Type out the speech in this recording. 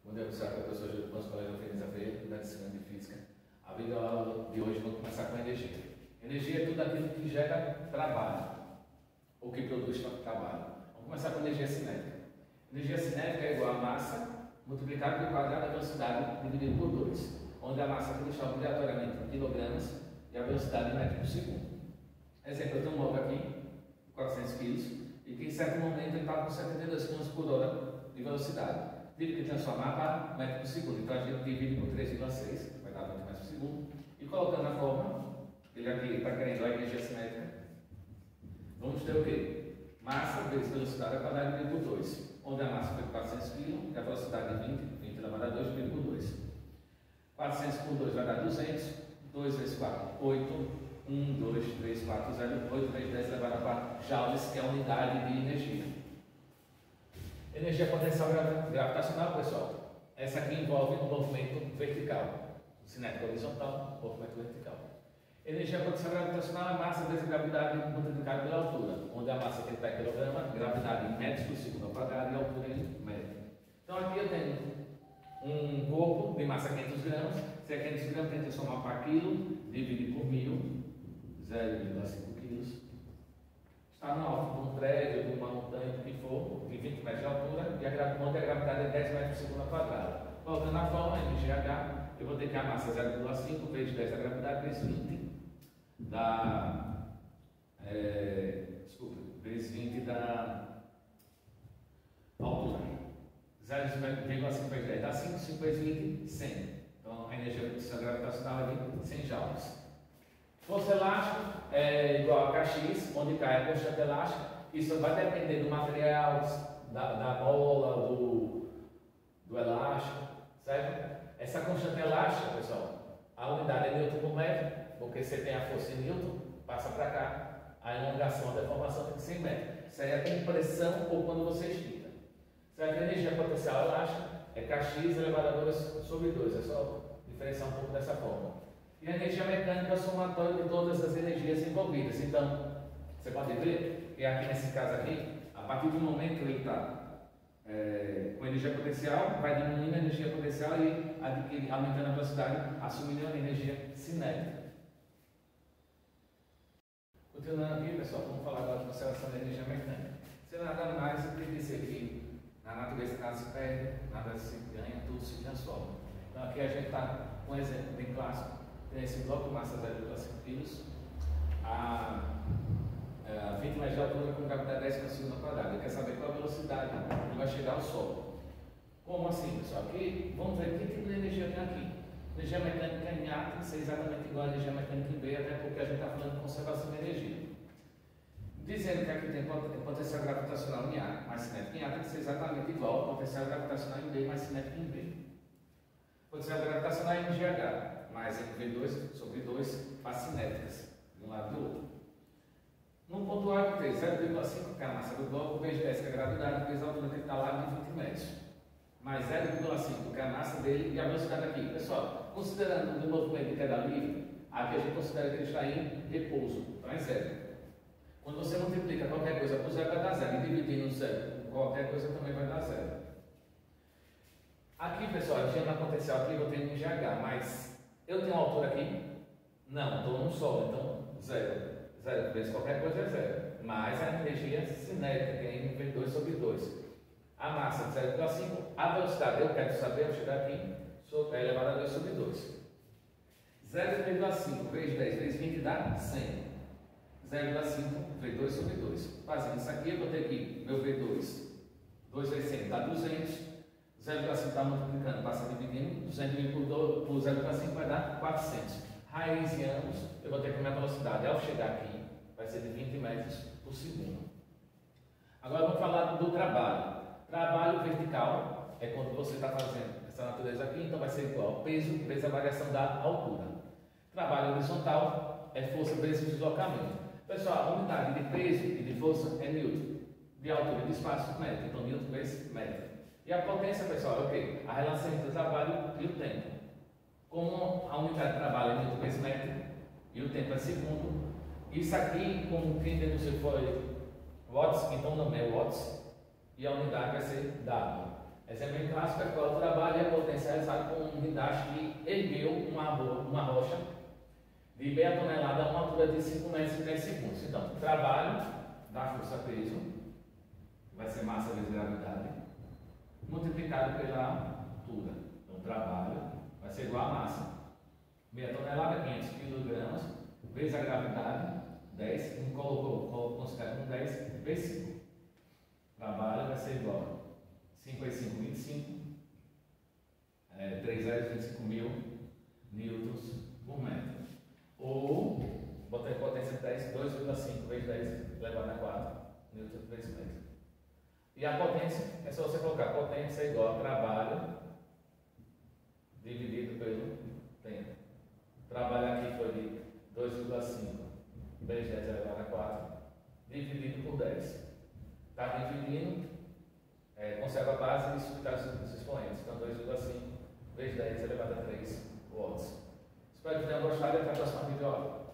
Quando eu observo que a professora de meus colegas Feliz Aveiro, da disciplina de Física, a videoaula de hoje vou começar com energia. Energia é tudo aquilo que gera trabalho, ou que produz trabalho. Vamos começar com energia cinética. Energia cinética é igual a massa multiplicado pelo quadrado da velocidade dividido por 2, onde a massa está obrigatoriamente em quilogramas e a velocidade em metros por segundo. Exemplo, eu tenho um móvel aqui, 400 kg, e que em certo momento ele estava com 72 km por hora de velocidade. Tive que transformar para metro por segundo, então a gente divide por 3,6, vai dar 20 metros por segundo, e colocando a forma, ele aqui está querendo a energia cinética, vamos ter o quê? Massa vezes velocidade ao quadrado dividido por 2, onde a massa foi 400 kg e a velocidade é 20 elevado a 2 dividido por 2. 400 por 2 vai dar 200, 2 vezes 4, 8, 1, 2, 3, 4, 0, 8 vezes 10 elevado a 4 joules, que é a unidade de energia. Energia potencial gravitacional, pessoal. Essa aqui envolve o movimento vertical, cinético horizontal, movimento vertical. Energia potencial gravitacional é massa vezes gravidade multiplicada pela altura, onde a massa tem pé quilograma, gravidade em metros por segundo ao quadrado e a altura em metro. Então aqui eu tenho um corpo de massa 500 gramas, se é 500 gramas, tem que somar para quilo, dividir por 1000, 0,5 kg. Está no alto de um prédio, de uma montanha, do que for, de 20 metros de altura, e onde a gravidade é 10 metros por segundo ao quadrado. Colocando a forma, energia H, eu vou ter que a massa 0,5 vezes 10 da gravidade vezes 20 vezes 20 da altura. 0,5 vezes 10 dá 5, 5 vezes 20, 100. Então a energia gravitacional é de 100 joules. Força elástica é igual a Kx, onde cai a constante elástica. Isso vai depender do material, da bola, do elástico, certo? Essa constante elástica, pessoal, a unidade é Newton por metro, porque você tem a força em Newton, passa para cá, a elongação, a deformação tem que ser em metro. Isso aí é a compressão ou quando você estica. Certo? A energia potencial elástica é Kx elevado a 2 sobre 2, é só diferenciar um pouco dessa forma. E a energia mecânica é o somatório de todas as energias envolvidas. Então, você pode ver que aqui nesse caso aqui, a partir do momento que ele está com energia potencial, vai diminuindo a energia potencial e aumentando a velocidade, assumindo a energia cinética. Continuando aqui, pessoal, vamos falar agora de conservação da energia mecânica. Você nada mais do que dizer que na natureza nada se perde, nada se ganha, tudo se transforma. Então aqui a gente está com um exemplo bem clássico. Tem esse bloco de massa 0,5 kg a 20 metros de altura com gravidade 10 por segundo ao quadrado. Ele quer saber qual a velocidade que vai chegar ao Sol. Como assim, pessoal? Aqui, vamos ver que tipo de energia tem aqui. Energia mecânica em A tem que ser exatamente igual à energia mecânica em B, até porque a gente está falando de conservação de energia. Dizendo que aqui tem potencial gravitacional em A, mais cinético em A, tem que ser exatamente igual ao potencial gravitacional em B, mais cinético em B. Potencial gravitacional é energia H, mais V2 sobre 2 para cinéticas, de um lado e do outro. No ponto A, eu tenho 0,5, que é a massa do bloco, vezes 10, que é a gravidade, vezes a altura que está lá de 20 metros. Mais 0,5, que é a massa dele, e a velocidade aqui. Pessoal, considerando o movimento de queda livre, aqui a gente considera que ele está em repouso, então é 0. Quando você multiplica qualquer coisa por 0, vai dar 0, e dividindo 0 por qualquer coisa também vai dar 0. Aqui, pessoal, a energia na potencial aqui eu tenho energia H, mas eu tenho uma altura aqui? Não, estou num solo, então 0. 0 vezes qualquer coisa é 0. Mais a energia cinética, que é V2 sobre 2. A massa de 0,5, a velocidade, eu quero saber, eu chegar aqui, é elevado a 2 sobre 2. 0,5 vezes 10 vezes 20 dá 100. 0,5 V2 sobre 2. Fazendo isso aqui, eu vou ter aqui meu V2, 2 vezes 100 dá 200. 0,5 está multiplicando, passa dividindo, 200 dividido por 0,5 vai dar 400. Raiz em anos, eu vou ter que a minha velocidade ao chegar aqui vai ser de 20 metros por segundo. Agora vamos falar do trabalho. Trabalho vertical é quando você está fazendo essa natureza aqui, então vai ser igual peso vezes a variação da altura. Trabalho horizontal é força vezes deslocamento. Pessoal, a unidade de peso e de força é Newton. De altura e de espaço, metro. Então Newton vezes metro. E a potência, pessoal, é o quê? A relação entre o trabalho e o tempo. Como a unidade de trabalho é Newton vezes metro e o tempo é segundo, isso aqui, como quem deduziu foi watts, então não é watts, e a unidade vai ser W. Exemplo bem clássico é qual o trabalho e a potência realizado com um guindaste que ergueu uma rocha de meia tonelada a uma altura de 5 metros em 10 segundos. Então, o trabalho da força-peso vai ser massa vezes gravidade multiplicado pela altura. Então, o trabalho vai ser igual a massa. Meia tonelada, 500 kg, vezes a gravidade, 10, considera com 10, vezes 5. O trabalho vai ser igual a 5 vezes 5, 25, 3 vezes 25 mil newtons por metro. Ou, botar em potência 10, 2,5 vezes 10 elevado a 4 newtons por metro. E a potência, é só você colocar potência igual a trabalho dividido pelo tempo. O trabalho aqui foi de 2,5 vezes 10 elevado a 4 dividido por 10. Está dividindo, conserva a base e subtrai os expoentes. Então 2,5 vezes 10 elevado a 3 watts. Espero que tenham gostado e até a próxima videoaula.